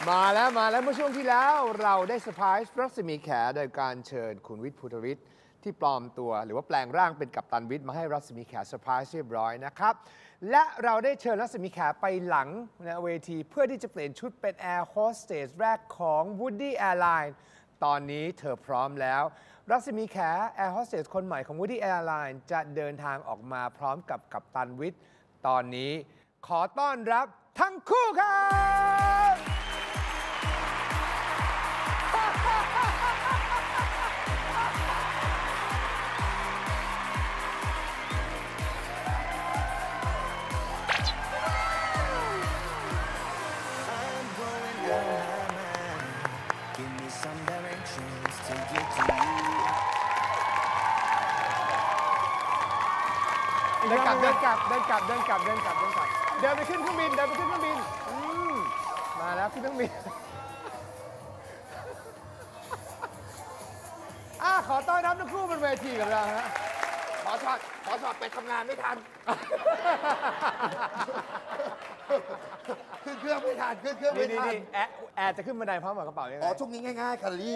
มาแล้วเมื่อช่วงที่แล้วเราได้เซอร์ไพรส์รัศมีแขโดยการเชิญคุณวิทย์ภูทวิทย์ที่ปลอมตัวหรือว่าแปลงร่างเป็นกัปตันวิทย์มาให้รัศมีแขเซอร์ไพรส์เรียบร้อยนะครับและเราได้เชิญรัศมีแขไปหลังเวทีเพื่อที่จะเปลี่ยนชุดเป็นแอร์โฮสเตสแรกของ Woody Airline ตอนนี้เธอพร้อมแล้วรัศมีแขแอร์โฮสเตสคนใหม่ของ Woody Airline จะเดินทางออกมาพร้อมกับกัปตันวิทย์ตอนนี้ขอต้อนรับทั้งคู่ครับเดินกลับเดินไปขึ้นเครื่องบินมาแล้วขึ้นเครื่องบินขอต้อนรับทั้งคู่บนเวทีกับเราฮะขอช็อตไปทำงานไม่ทันขึ้นเครื่องไม่ทันนี่แอร์จะขึ้นบันไดพร้อมกับกระเป๋ายังไงช่วงนี้ง่ายๆค่ะลี่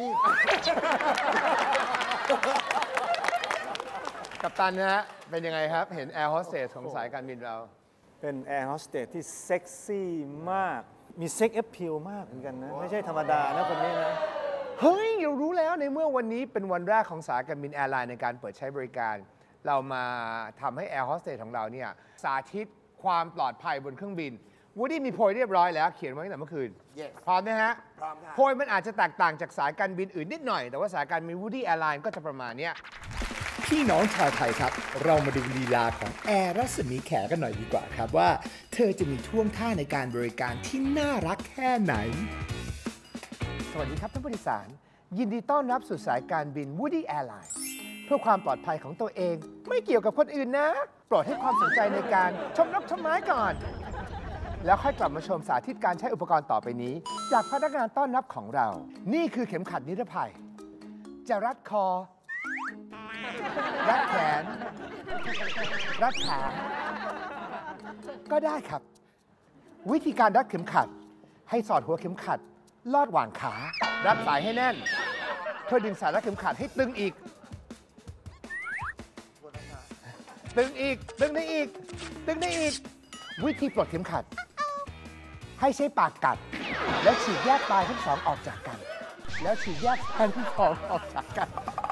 กัปตันนะฮะเป็นยังไงครับเห็นแอร์โฮสเตสของสายการบินเราเป็นแอร์โฮสเตสที่เซ็กซี่มากมีเซ็กแอพพิลมากเหมือนกันนะไม่ใช่ธรรมดานะคนนี้นะเฮ้ยเรารู้แล้วในเมื่อวันนี้เป็นวันแรกของสายการบินแอร์ไลน์ในการเปิดใช้บริการเรามาทำให้แอร์โฮสเตสของเราเนี่ยสาธิตความปลอดภัยบนเครื่องบินวูดดี้มีโพยเรียบร้อยแล้วเขียนไว้ตั้งแต่เมื่อคืน พร้อมนะฮะพร้อมค่ะโพยมันอาจจะแตกต่างจากสายการบินอื่นนิดหน่อยแต่ว่าสายการบินวูดดี้แอร์ไลน์ก็จะประมาณนี้พี่น้องชาวไทยครับเรามาดูลีลาของแอร์รัศมีแขกันหน่อยดีกว่าครับว่าเธอจะมีท่วงท่าในการบริการที่น่ารักแค่ไหนสวัสดีครับท่านผู้โดยสารยินดีต้อนรับสู่สายการบิน Woody Airlines เพื่อความปลอดภัยของตัวเองไม่เกี่ยวกับคนอื่นนะโปรดให้ความสนใจในการชมนกชมไม้ก่อนแล้วค่อยกลับมาชมสาธิตการใช้อุปกรณ์ต่อไปนี้จากพนักงานต้อนรับของเรานี่คือเข็มขัดนิรภัยจะรัดคอรัดแขนรัดขาก็ได้ครับวิธีการรัดเข็มขัดให้สอดหัวเข็มขัดลอดหว่างขารัดสายให้แน่นเพื่อดึงสายรัดเข็มขัดให้ตึงอีกตึงได้อีกวิธีปลดเข็มขัดให้ใช้ปากกัดแล้วฉีกแยกปลายทั้งสองออกจากกันแล้วฉีกแยกแผ่นทั้งสองออกจากกัน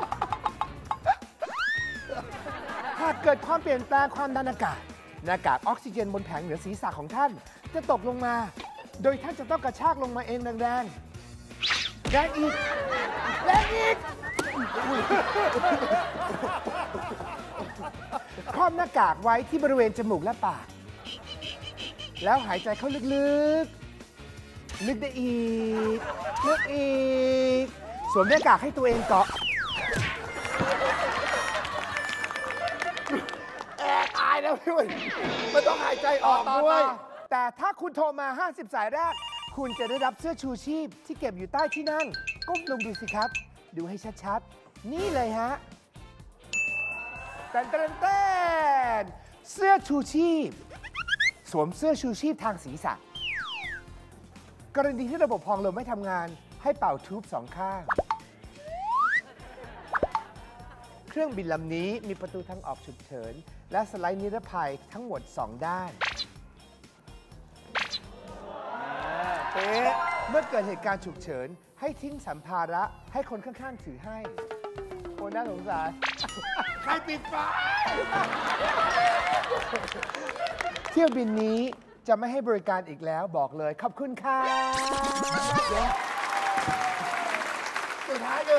หากเกิดความเปลี่ยนแปลงความดันอากาศหน้ากากออกซิเจนบนแผงเหนือศีรษะของท่านจะตกลงมาโดยท่านจะต้องกระชากลงมาเองแรงอีกครอบหน้ากากไว้ที่บริเวณจมูกและปากแล้วหายใจเข้าลึกได้อีกสวมหน้ากากให้ตัวเองเกาะตายแล้วพี่วันมันต้องหายใจออกด้วยแต่ถ้าคุณโทรมา50สายแรกคุณจะได้รับเสื้อชูชีพที่เก็บอยู่ใต้ที่นั่งก้มลงดูสิครับดูให้ชัดๆนี่เลยฮะเต้นเสื้อชูชีพสวมเสื้อชูชีพทางศีรษะกรณีที่ระบบพองลมไม่ทำงานให้เป่าทูบ2ข้างเครื่องบินลำนี้มีประตูทางออกฉุกเฉินและสไลด์นิรภัยทั้งหมด2ด้านเมื่อเกิดเหตุการณ์ฉุกเฉินให้ทิ้งสัมภาระให้คนข้างๆถือให้โอ้น่าสงสารใครปิดไฟเที่ยวบินนี้จะไม่ให้บริการอีกแล้วบอกเลยขอบคุณค่ะสุดท้ายเลย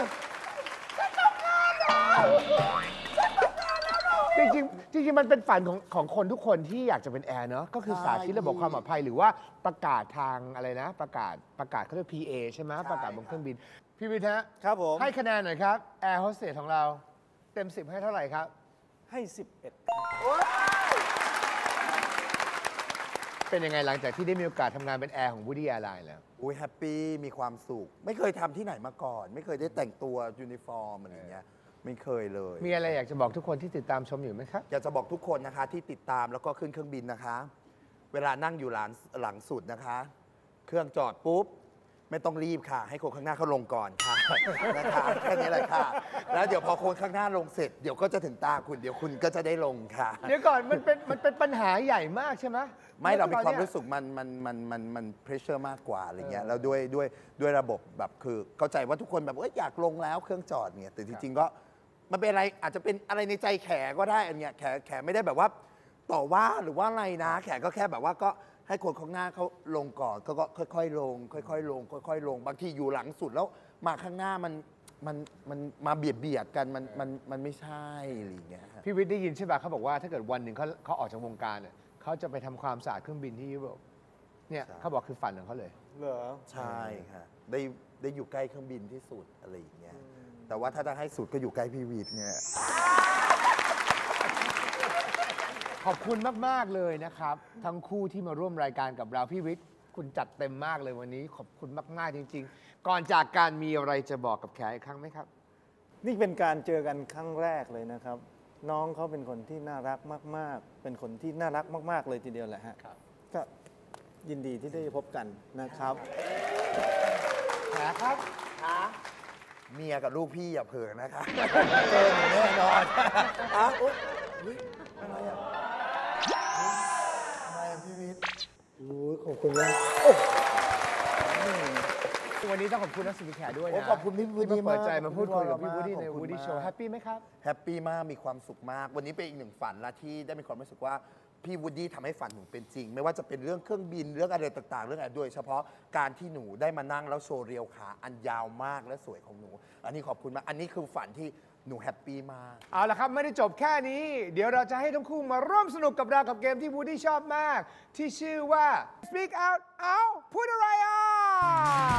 จริงมันเป็นฝันของคนทุกคนที่อยากจะเป็นแอร์เนาะก็คือสาธิตระบบความปลอดภัยหรือว่าประกาศทางอะไรนะประกาศเขาเรียก PA ใช่ไหมประกาศบนเครื่องบินพี่วิทย์ฮะครับผมให้คะแนนหน่อยครับแอร์โฮสเตสของเราเต็ม10ให้เท่าไหร่ครับให้11 เป็นยังไงหลังจากที่ได้มีโอกาสทำงานเป็นแอร์ของ Woody Airlines แล้วแฮปปี้มีความสุขไม่เคยทำที่ไหนมาก่อนไม่เคยได้แต่งตัวยูนิฟอร์มอะไรอย่างเงี้ยไม่เคยเลยมีอะไรอยากจะบอกทุกคนที่ติดตามชมอยู่ไหมครับอยากจะบอกทุกคนนะคะที่ติดตามแล้วก็ขึ้นเครื่องบินนะคะเวลานั่งอยู่หลังสุดนะคะเครื่องจอดปุ๊บไม่ต้องรีบค่ะ ให้คนข้างหน้าเขาลงก่อนค่ะ นะคะแค่นี้แหละค่ะ แล้วเดี๋ยวพอคนข้างหน้าลงเสร็จเดี๋ยวก็จะถึงตาคุณเดี๋ยวคุณก็จะได้ลงค่ะเดี๋ยวก่อนมันเป็นปัญหาใหญ่มากใช่ไหมไม่เรามีความรู้สึกมันเพรสเชอร์มากกว่าอะไรเงี้ยแล้วด้วยระบบแบบคือเข้าใจว่าทุกคนแบบอยากลงแล้วเครื่องจอดเนี่ยแต่จริงๆก็มันเป็นอะไรอาจจะเป็นอะไรในใจแขก็ได้อันเนี้ยแขไม่ได้แบบว่าต่อว่าหรือว่าอะไรนะแขก็แค่แบบว่าก็ให้คนข้างหน้าเขาลงก่อนก็ค่อยๆลงค่อยๆลงค่อยๆลงบางทีอยู่หลังสุดแล้วมาข้างหน้ามันมาเบียดกันมันไม่ใช่อะไรอย่างเงี้ยพี่วิทย์ได้ยินใช่ป่ะเขาบอกว่าถ้าเกิดวันหนึ่งเขาออกจากวงการเนี่ยเขาจะไปทำความสะอาดเครื่องบินที่ยุโรปเนี่ยใช่เขาบอกคือฝันของเขาเลยเหรอใช่ค่ะได้อยู่ใกล้เครื่องบินที่สุดอะไรอย่างเงี้ยแต่ว่าถ้าจะให้สุดก็อยู่ใกล้พี่วีทเนี่ยขอบคุณมาก ๆ เลยนะครับ ทั้งคู่ที่มาร่วมรายการกับเราพี่วิทย์คุณจัดเต็มมากเลยวันนี้ ขอบคุณมาก ๆ จริง ๆ ก่อนจากการมีอะไรจะบอกกับแขกอีกครั้งไหมครับนี่เป็นการเจอกันครั้งแรกเลยนะครับ น้องเขาเป็นคนที่น่ารักมาก ๆ เป็นคนที่น่ารักมาก ๆ เลยทีเดียวแหละฮะก็ยินดีที่ได้พบกันนะครับแขกครับเมียกับลูกพี่อย่าเผลอนะคะ เจอหนูแน่นอนอ้าวอุ๊ยอะไรอ่ะอะไรอ่ะพี่วิทย์โอ้ยขอบคุณมากวันนี้ต้องขอบคุณนักสิทธิ์แขกด้วยโอ้นะขอบคุณพี่วูดดี้ที่มาเปิดใจมาพูดคุยกับมากพี่วูดดี้ในขอบคุณวูดดี้มากโชว์แฮปปี้ไหมครับแฮปปี้มาก มีความสุขมาก วันนี้เป็นอีกหนึ่งฝันละที่ได้มีความรู้สึกว่าพี่วูดดี้ทำให้ฝันหนูเป็นจริง ไม่ว่าจะเป็นเรื่องเครื่องบินเรื่องอะไรต่างๆ เรื่องอะไรโดยเฉพาะการที่หนูได้มานั่งแล้วโชว์เรียวขาอันยาวมากและสวยของหนู อันนี้ขอบคุณมาก อันนี้คือฝันที่หนูแฮปปี้มากเอาละครับ ไม่ได้จบแค่นี้ เดี๋ยวเราจะให้ทั้งคู่มาร่วมสนุกกับเรากับเกมที่วูดดี้ชอบมาก ที่ชื่อว่า Speak Out เอาพูดอะไรอ่ะ